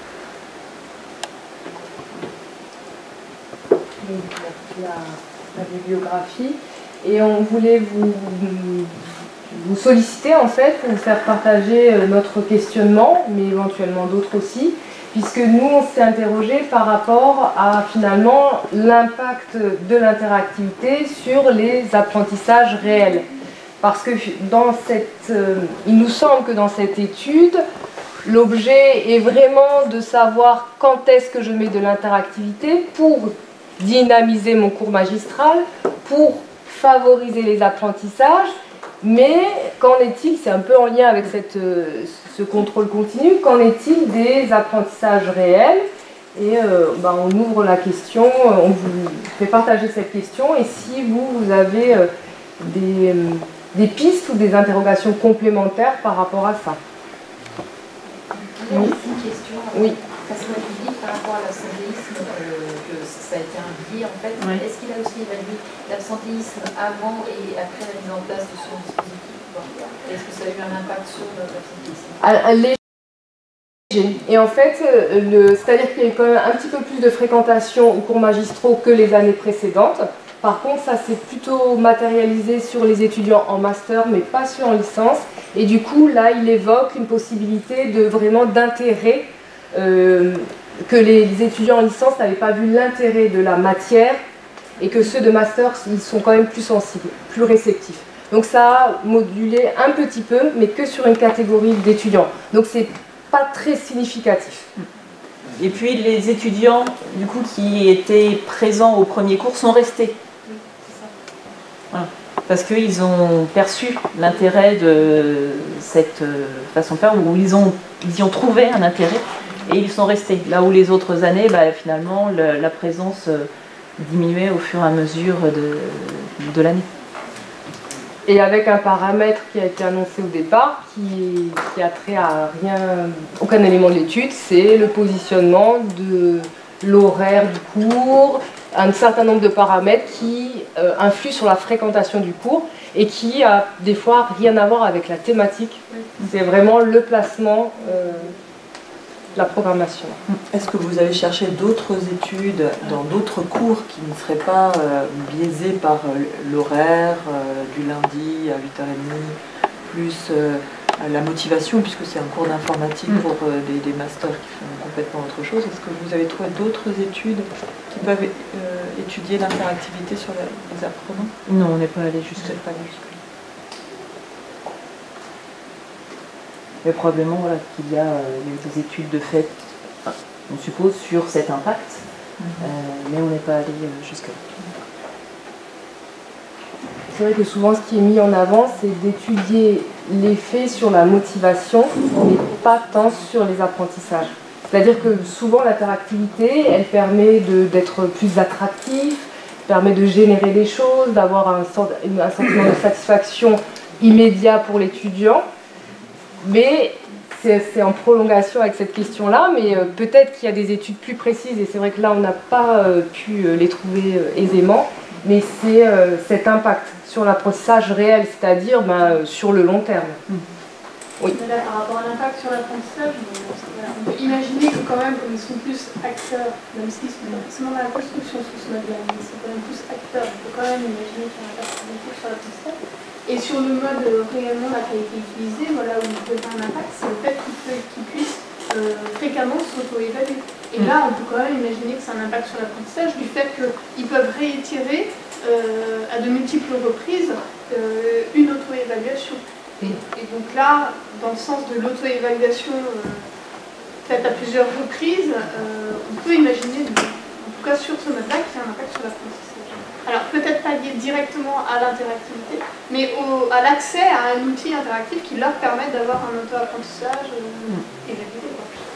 La, la bibliographie et on voulait vous, vous solliciter en fait pour vous faire partager notre questionnement, mais éventuellement d'autres aussi, puisque nous on s'est interrogé par rapport à finalement l'impact de l'interactivité sur les apprentissages réels. Parce que dans cette, euh, il nous semble que dans cette étude, l'objet est vraiment de savoir quand est-ce que je mets de l'interactivité pour dynamiser mon cours magistral, pour favoriser les apprentissages, mais qu'en est-il, c'est un peu en lien avec cette, ce contrôle continu, qu'en est-il des apprentissages réels? Et euh, ben on ouvre la question, on vous fait partager cette question, et si vous, vous avez euh, des, euh, des pistes ou des interrogations complémentaires par rapport à ça. Oui. Une question. Oui. Parce que tu dis par rapport à l'absentéisme, euh, que ça a été un biais en fait. Oui. Est-ce qu'il a aussi évalué l'absentéisme avant et après la mise en place de son dispositif? Est-ce que ça a eu un impact sur notre absentéisme? Léger. Et en fait, c'est-à-dire qu'il y a eu quand même un petit peu plus de fréquentation aux cours magistraux que les années précédentes. Par contre, ça s'est plutôt matérialisé sur les étudiants en master, mais pas sur en licence. Et du coup, là, il évoque une possibilité de vraiment d'intérêt, euh, que les, les étudiants en licence n'avaient pas vu l'intérêt de la matière, et que ceux de master, ils sont quand même plus sensibles, plus réceptifs. Donc ça a modulé un petit peu, mais que sur une catégorie d'étudiants. Donc c'est pas très significatif. Et puis les étudiants du coup, qui étaient présents au premier cours sont restés. Voilà. Parce qu'ils ont perçu l'intérêt de cette façon de faire, ou ils, ont, ils y ont trouvé un intérêt, et ils sont restés. Là où les autres années, bah, finalement, le, la présence diminuait au fur et à mesure de, de l'année. Et avec un paramètre qui a été annoncé au départ, qui, qui a trait à rien, aucun élément de l'étude, c'est le positionnement de l'horaire du cours, un certain nombre de paramètres qui euh, influent sur la fréquentation du cours et qui a des fois rien à voir avec la thématique. C'est vraiment le placement, euh, la programmation. Est-ce que vous avez cherché d'autres études dans d'autres cours qui ne seraient pas euh, biaisés par euh, l'horaire euh, du lundi à huit heures trente, plus euh, la motivation, puisque c'est un cours d'informatique pour euh, des, des masters qui font complètement autre chose. Est-ce que vous avez trouvé d'autres études qui peuvent euh, étudier l'interactivité sur la, les apprenants? Non, on n'est pas allé jusque Pas allé jusque-là. Mais probablement voilà, qu'il y a euh, des études de fait, enfin, on suppose, sur cet impact, mm-hmm. euh, mais on n'est pas allé euh, jusque-là. C'est vrai que souvent ce qui est mis en avant, c'est d'étudier l'effet sur la motivation, mais pas tant sur les apprentissages. C'est-à-dire que souvent l'interactivité, elle permet d'être plus attractif, permet de générer des choses, d'avoir un, un sentiment de satisfaction immédiat pour l'étudiant. Mais c'est en prolongation avec cette question-là, mais euh, peut-être qu'il y a des études plus précises, et c'est vrai que là on n'a pas euh, pu euh, les trouver euh, aisément, mais c'est euh, cet impact sur l'apprentissage réel, c'est-à-dire ben, euh, sur le long terme. Mmh. Oui. Là, par rapport à l'impact sur l'apprentissage, on peut imaginer que quand même, comme ils sont plus acteurs, même s'ils sont pas forcément dans la construction sous ce mode-là, mais ils sont quand même plus acteurs, on peut quand même imaginer qu'il y a un impact sur l'apprentissage. Et sur le mode euh, réellement là, qui a été utilisé, voilà où il peut avoir un impact, c'est le fait qu'ils qu puissent euh, fréquemment s'auto-évaluer. Et mmh. là, on peut quand même imaginer que c'est un impact sur l'apprentissage du fait qu'ils peuvent réitérer euh, à de multiples reprises euh, une auto-évaluation. Et, et donc là, dans le sens de l'auto-évaluation euh, faite à plusieurs reprises, euh, on peut imaginer, en tout cas sur ce mode-là, qu'il y a un impact sur l'apprentissage. Alors peut-être pas lié directement à l'interactivité, mais au, à l'accès à un outil interactif qui leur permet d'avoir un auto-apprentissage euh, évalué.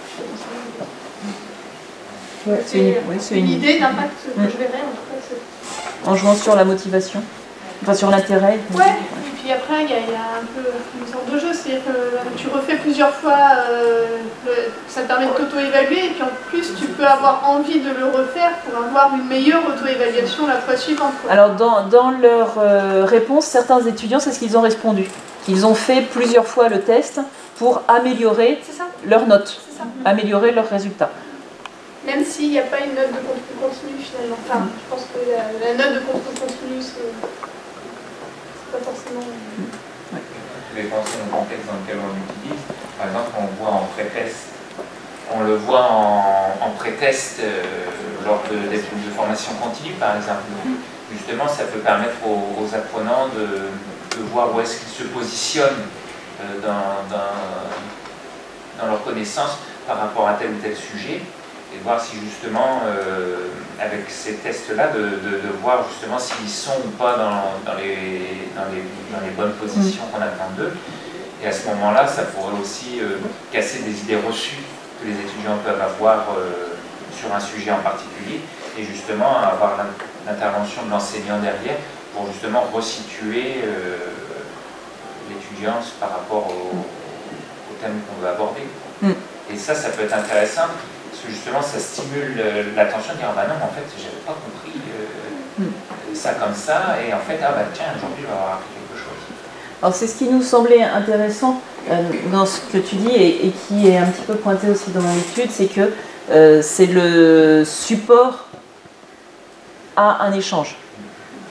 Ouais, c'est une, oui, une, une idée d'impact que mmh. je verrais en tout cas. En jouant sur la motivation, enfin sur l'intérêt. Ouais, et puis après il y, y a un peu une sorte de jeu, c'est-à-dire que tu refais plusieurs fois, euh, le, ça te permet de t'auto-évaluer, et puis en plus tu peux avoir envie de le refaire pour avoir une meilleure auto-évaluation la fois suivante. Quoi. Alors dans, dans leur euh, réponse, certains étudiants, c'est ce qu'ils ont répondu, qu'ils ont fait plusieurs fois le test pour améliorer leurs notes, améliorer leurs résultats. Même s'il n'y a pas une note de contrôle continu finalement. Enfin, je pense que la, la note de contrôle continu, c'est pas forcément... Ouais. Tout dépend du contexte dans lequel on l'utilise. Par exemple, on voit en pré-test, on le voit en, en pré-test euh, lors de, des groupes de formation continue, par exemple. Donc, justement, ça peut permettre aux, aux apprenants de, de voir où est-ce qu'ils se positionnent euh, dans, dans, dans leur connaissance par rapport à tel ou tel sujet. Et voir si justement, euh, avec ces tests-là, de, de, de voir justement s'ils sont ou pas dans, dans, les, dans, les, dans les bonnes positions qu'on attend d'eux. Et à ce moment-là, ça pourrait aussi euh, casser des idées reçues que les étudiants peuvent avoir euh, sur un sujet en particulier, et justement avoir l'intervention de l'enseignant derrière pour justement resituer euh, l'étudiant par rapport au, au thème qu'on veut aborder. Mm. Et ça, ça peut être intéressant. Parce que justement, ça stimule l'attention de dire ah bah non, en fait, j'avais pas compris euh, mm. ça comme ça, et en fait, ah bah tiens, aujourd'hui, je vais avoir appris quelque chose. Alors, c'est ce qui nous semblait intéressant euh, dans ce que tu dis, et, et qui est un petit peu pointé aussi dans l'étude, c'est que euh, c'est le support à un échange.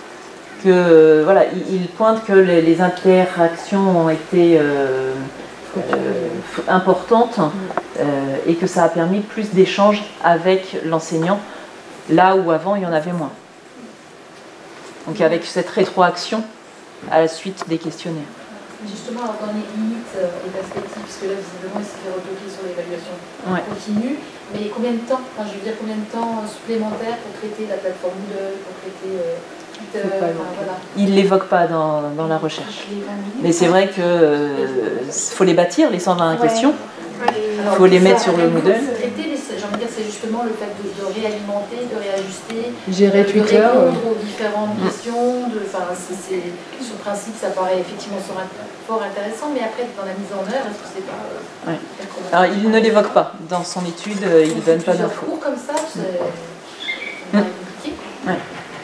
que, voilà, il, il pointe que les, les interactions ont été euh, euh, importantes euh, et que ça a permis plus d'échanges avec l'enseignant, là où avant il y en avait moins. Donc avec cette rétroaction à la suite des questionnaires. Justement, alors dans les limites et perspectives, parce que là, visiblement, il s'est fait retoquer sur l'évaluation Ouais. continue, mais combien de temps, enfin, je veux dire, combien de temps supplémentaire pour traiter la plateforme Moodle, pour traiter euh, Twitter, enfin, voilà. Il ne l'évoque pas dans, dans la recherche. Mais c'est vrai qu'il euh, faut les bâtir, les cent vingt Ouais. questions. Il Alors, faut les mettre ça, sur le Moodle. Traiter, mais j'ai envie de dire, c'est justement le fait de, de réalimenter, de réajuster, Gérer de Twitter. répondre aux différentes questions. De, enfin, c'est, c'est, sur le principe, ça paraît effectivement fort intéressant, mais après, dans la mise en œuvre, est-ce que c'est pas... Euh, Ouais. Alors, il ne l'évoque pas. Dans son étude, euh, il ne donne pas plusieurs d'infos. cours comme ça, c'est Hum. compliqué. Ouais.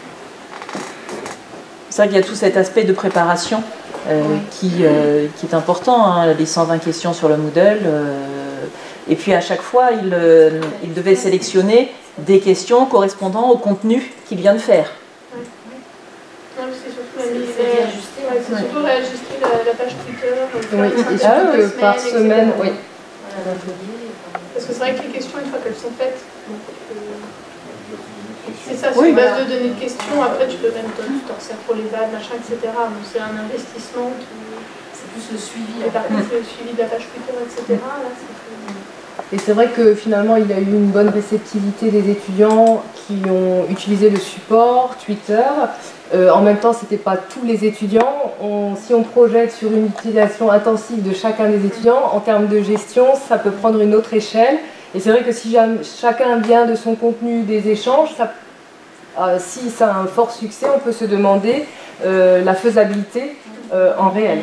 C'est vrai qu'il y a tout cet aspect de préparation euh, Ouais. qui, euh, qui est important, hein, les cent vingt questions sur le Moodle. Euh, et puis à chaque fois, il, euh, il devait sélectionner des questions correspondant au contenu qu'il vient de faire. Non, c'est surtout la C'est- mise- c'est réajusté. ouais, c'est Ouais. surtout réajuster la, la page Twitter. euh, Oui, faire et ça surtout toutes les que par et cetera. semaine, oui. Voilà, l'atelier, enfin, Parce que c'est vrai que les questions, une fois qu'elles sont faites, donc, euh, c'est ça, c'est Oui, une base voilà. de données de questions. Après, tu peux même t'en tu t'en resserres pour les vannes, machin, et cetera. Donc c'est un investissement qui. c'est plus le suivi. Et en par fait. contre, le suivi de la page Twitter, et cetera. Là, c'est plus- Et c'est vrai que finalement, il a eu une bonne réceptivité des étudiants qui ont utilisé le support Twitter. Euh, en même temps, ce n'était pas tous les étudiants. On- si on projette sur une utilisation intensive de chacun des étudiants, en termes de gestion, ça peut prendre une autre échelle. Et c'est vrai que si jamais chacun vient de son contenu des échanges, ça, euh, si ça a un fort succès, on peut se demander euh, la faisabilité euh, en réel.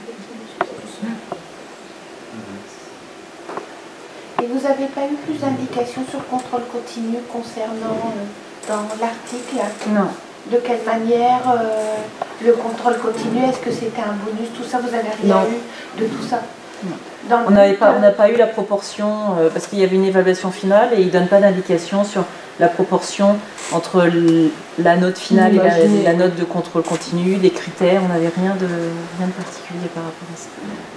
Et vous n'avez pas eu plus d'indications sur le contrôle continu concernant euh, dans l'article Non. de quelle manière euh, le contrôle continu, est-ce que c'était un bonus, tout ça, vous n'avez rien Non. eu de tout ça? Non. Dans le On n'avait but, pas, on n'a euh, pas eu la proportion, euh, parce qu'il y avait une évaluation finale et il ne donne pas d'indication sur la proportion entre l- la note finale et la, Imaginez. la note de contrôle continu, les critères, on n'avait rien de, rien de particulier par rapport à ça.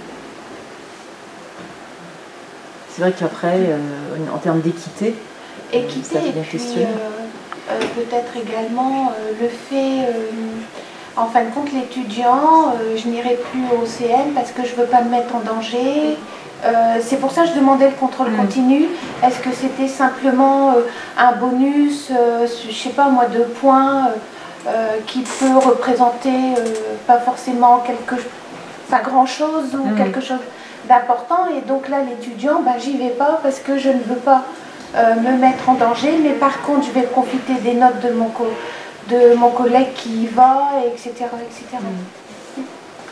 C'est vrai qu'après, euh, en termes d'équité, équité ça et vient puis questionner. euh, euh, peut-être également euh, le fait, euh, en fin de compte, l'étudiant, euh, je n'irai plus au C M parce que je ne veux pas me mettre en danger. Euh, c'est pour ça que je demandais le contrôle Mm. continu. Est-ce que c'était simplement euh, un bonus, euh, je ne sais pas moi, de points euh, euh, qui peut représenter euh, pas forcément quelque, enfin grand chose ou Mm. quelque chose d'important, et donc là l'étudiant, ben, j'y vais pas parce que je ne veux pas euh, me mettre en danger, mais par contre je vais profiter des notes de mon, co de mon collègue qui y va, et etc. et cetera. Mm.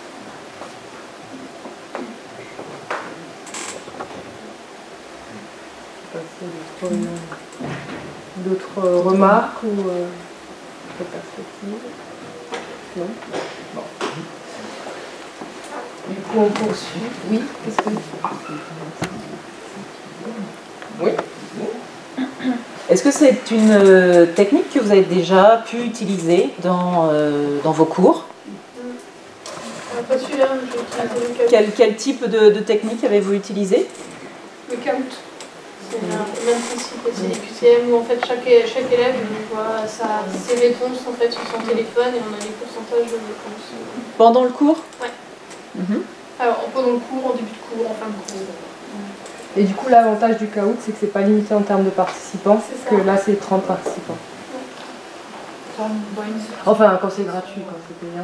D'autres remarques ou euh, d'autres perspectives? Non. Bon. Du coup, on poursuit. Oui, qu'est-ce que... Oui. Est-ce que c'est une euh, technique que vous avez déjà pu utiliser dans, euh, dans vos cours? Euh, Pas celui-là, mais j'ai utilisé le count. Quel, quel type de, de technique avez-vous utilisé? Le count. C'est le même principe que c'est les Q C M où en fait chaque, chaque élève il voit sa, ses réponses en fait sur son téléphone et on a les pourcentages de réponses. Pendant le cours? Ouais. Mhm. Alors pendant le cours, en début de cours, en fin de cours. Et du coup, l'avantage du Kahoot, c'est que c'est pas limité en termes de participants, C'est que ça. là, c'est trente participants. Enfin, quand c'est gratuit, quand c'est payant.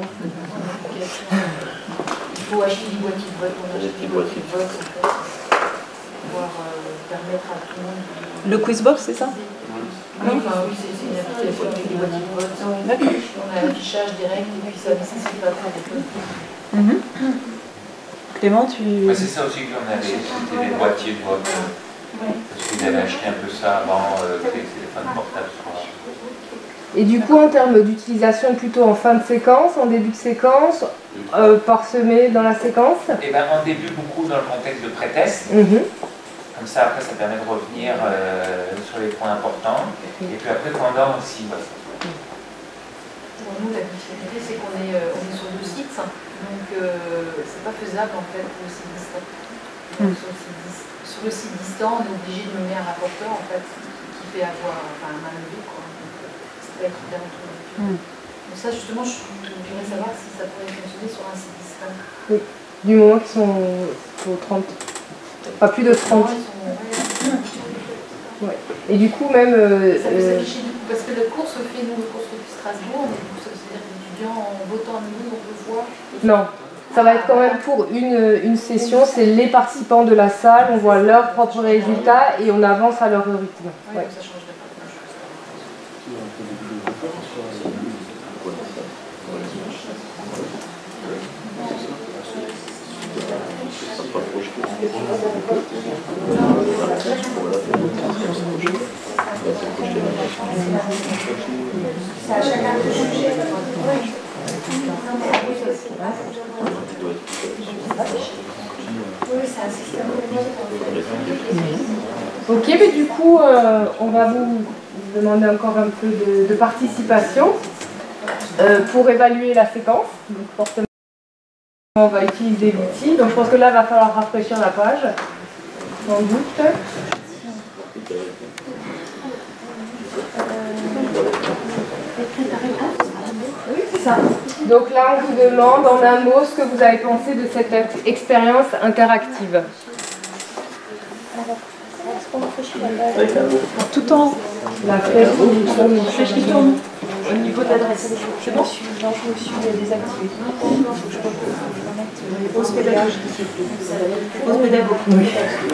Il faut acheter des boîtiers de vote, on achète des boîtiers de vote en fait, pour pouvoir euh, permettre à tout le monde de... Le Quizbox, c'est ça? Oui, enfin, oui, c'est c'est une application avec des boîtiers de vote. D'accord. On a l'affichage direct et puis ça ne nécessite pas trop de choses. Mhm. Clément, tu... Bah, c'est ça aussi qu'on avait, c'était les boîtiers de vote. Parce qu'ils avaient acheté un peu ça avant euh, que les téléphones portables soient. Et du coup, en termes d'utilisation, plutôt en fin de séquence, en début de séquence, euh, parsemé dans la séquence. Et ben en début, beaucoup dans le contexte de pré-test. Mhm. Comme ça, après, ça permet de revenir euh, sur les points importants. Et puis après, pendant aussi. pour nous, la difficulté, c'est qu'on est, euh, on est sur deux sites, donc euh, c'est pas faisable en fait pour le site distant. Donc, sur, le site dis- sur le site distant, on est obligé de nommer un rapporteur en fait, qui fait avoir enfin, un main levée, quoi. Donc, euh, ça peut être bien entouré. Mm. Donc ça, justement, je voudrais savoir si ça pourrait fonctionner sur un site distant. Oui, du moment qu'ils sont au trente. Pas plus de trente. Ouais. Et du coup, même. Euh, ça peut euh, s'afficher du coup, parce que le cours se fait, nous, le cours se fait Strasbourg, mais du coup, ça veut dire que les étudiants, en votant à nous, on peut voir. Non, ça va être quand même pour une, une session, c'est les participants de la salle, on voit leurs propres résultats et on avance à leur rythme. Ouais, Ouais. ça changerait pas grand-chose. Ok, mais du coup, euh, on va vous demander encore un peu de, de participation euh, pour évaluer la séquence. Donc, forcément, on va utiliser l'outil. Donc, je pense que là, il va falloir rafraîchir la page, sans doute. Oui, c'est ça. Donc là, on vous demande en un mot ce que vous avez pensé de cette expérience interactive. Tout en La flèche qui tourne au niveau de l'adresse. C'est bon? Non, je me suis désactivée. Je peux mettre pause pédagogique. Pause pédagogique.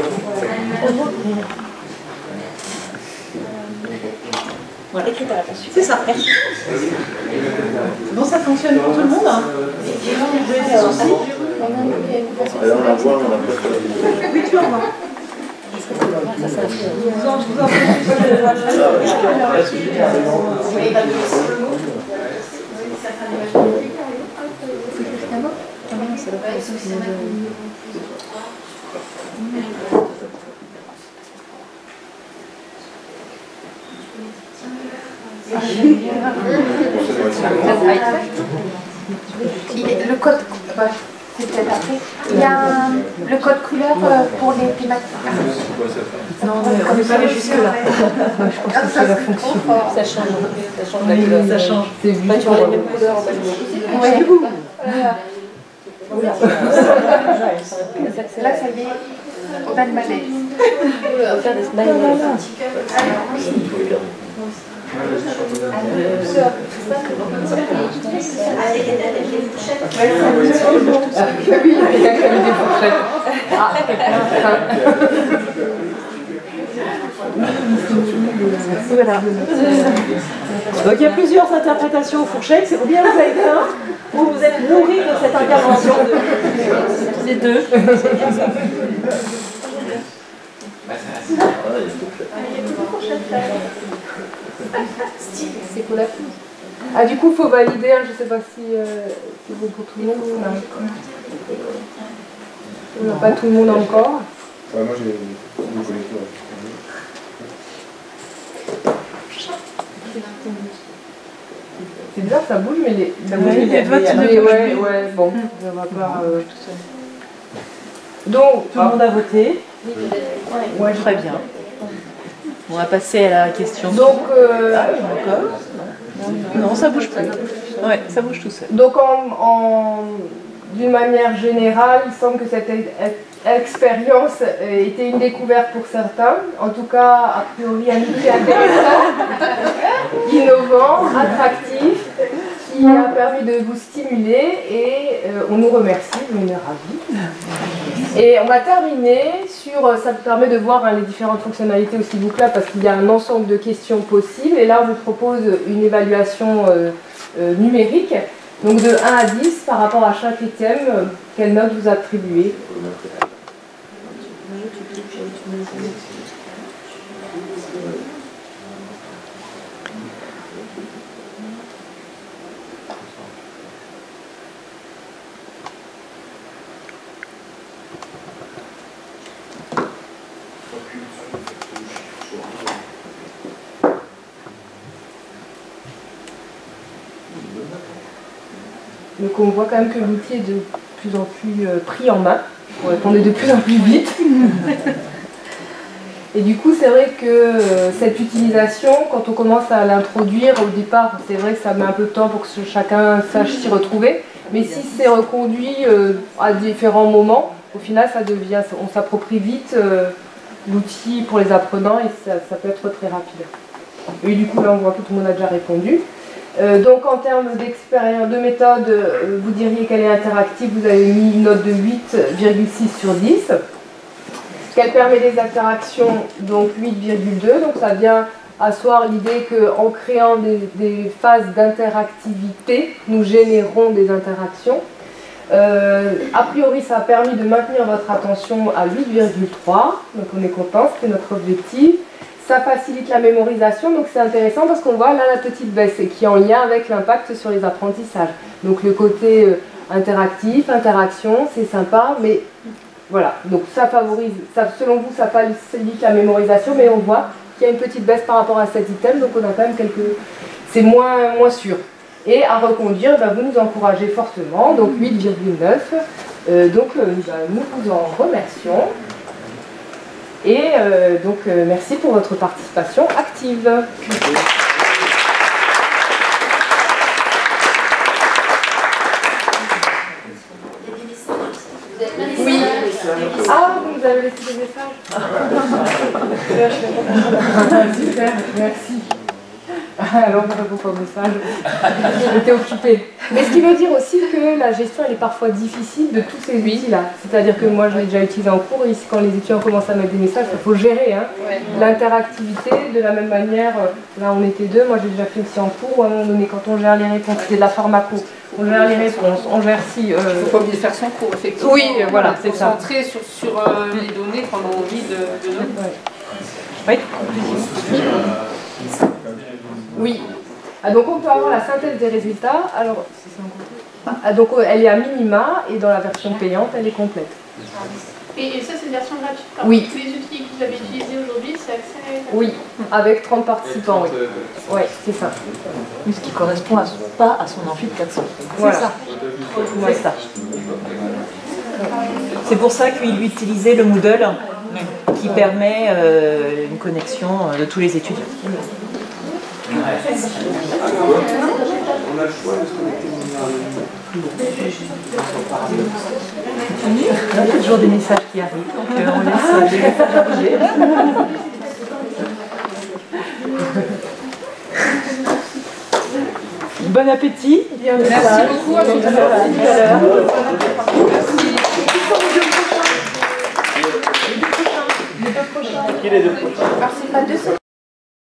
Voilà. C'est ça. Merci. Bon, ça fonctionne pour tout le monde, hein? Vous avez des soucis? Alors, on va voir, on va pas. Oui, tu vas voir. Ça, ça fait. Vous en vous en Le code, ouais, c'est peut-être après. Il y a un- le code couleur euh, pour les thématiques. Non, mais on n'est pas allé jusque-là. je pense que c'est la fonction. Ça change. Ça change Oui, la couleur. ça change. C'est vu Pas toujours pour- les mêmes couleurs en bas de Ouais. Voilà. Là, ça y est, on a le malaise. On va faire des smileys. Oui, il y a quand même des fourchettes. Ah, Voilà. Donc il y a plusieurs interprétations aux fourchettes. C'est ou bien vous avez faim, ou vous êtes nourri de cette intervention. De... Les deux. C'est cool. Ah, du coup, il faut valider, hein, je ne sais pas si euh, c'est bon pour tout le monde. On a- On n'a pas tout le monde encore. Ouais, moi, j'ai une collecteur. C'est bizarre, ça bouge, mais les, Ça bouge, mais les votes, mais ils bougent ouais, plus. ouais, bon, on va pas. euh, Donc, Tout le monde a voté. ouais, Très bien. On va passer à la question. Donc, euh, Encore Non, ça bouge plus. Ouais, ça bouge tout seul. donc en, en- d'une manière générale, il semble que cette e- expérience euh, était une découverte pour certains. En tout cas, a priori, un outil intéressant, innovant, attractif, qui a permis de vous stimuler et euh, on nous remercie, on est ravis. Et on va terminer sur, ça permet de voir hein, les différentes fonctionnalités aussi du club parce qu'il y a un ensemble de questions possibles et là on vous propose une évaluation euh, euh, numérique, donc de un à dix par rapport à chaque item, euh, quelle note vous attribuez. Donc on voit quand même que l'outil est de plus en plus euh, pris en main, on répondait de plus en plus vite. Et du coup, c'est vrai que euh, cette utilisation, quand on commence à l'introduire, au départ, c'est vrai que ça met un peu de temps pour que chacun sache s'y retrouver. Mais si c'est reconduit euh, à différents moments, au final, ça devient, on s'approprie vite euh, l'outil pour les apprenants et ça, ça peut être très rapide. Et du coup, là, on voit que tout le monde a déjà répondu. Euh, donc, en termes d'expérience, de méthode, euh, vous diriez qu'elle est interactive, vous avez mis une note de huit virgule six sur dix. Qu'elle permet des interactions, donc huit virgule deux, donc ça vient asseoir l'idée qu'en créant des, des phases d'interactivité, nous générons des interactions. Euh, a priori, ça a permis de maintenir votre attention à huit virgule trois, donc on est content, c'était notre objectif. Ça facilite la mémorisation, donc c'est intéressant parce qu'on voit là la petite baisse qui est en lien avec l'impact sur les apprentissages. Donc le côté euh, interactif, interaction, c'est sympa, mais voilà, donc ça favorise, ça, selon vous, ça facilite la mémorisation, mais on voit qu'il y a une petite baisse par rapport à cet item, donc on a quand même quelques... c'est moins, moins sûr. Et à reconduire, ben, vous nous encouragez fortement, donc huit virgule neuf, euh, donc euh, nous vous en remercions. Et euh, donc euh, merci pour votre participation active. Oui. Ah, vous nous avez laissé des messages. Super, merci. Alors, on répond pas au message. J'étais occupée. Mais ce qui veut dire aussi que la gestion, elle est parfois difficile de tous ces outils-là. C'est-à-dire que moi, je l'ai déjà utilisé en cours, et ici, quand les étudiants commencent à mettre des messages, il faut gérer hein. L'interactivité de la même manière. Là, on était deux, moi j'ai déjà fait aussi en cours, où à un moment donné, quand on gère les réponses, c'est de la pharmaco. On gère les réponses, on gère si... Euh... Il ne faut pas oublier de faire son cours, effectivement. Oui, voilà, c'est ça. Concentrer sur, sur euh, les données qu'on a envie de, de noter. Oui. Oui. Ah, donc on peut avoir la synthèse des résultats. Alors, ah, donc elle est à minima et dans la version payante, elle est complète. Et, et ça, c'est une version gratuite. Alors, oui. Les outils que vous avez utilisés aujourd'hui, c'est accès. Oui, avec trente participants, oui. Oui, c'est ça. Ce qui correspond à, pas à son amphi de quatre cents. Voilà. C'est ça. C'est ça. C'est pour ça qu'il utilisait le Moodle qui permet euh, une connexion de tous les étudiants. On a le choix de se connecter Il y a toujours des messages qui arrivent, donc euh, on laisse les messages arriver. Bon appétit. Merci beaucoup. À tout à l'heure. Qui les deux prochains? Alors, c'est pas deux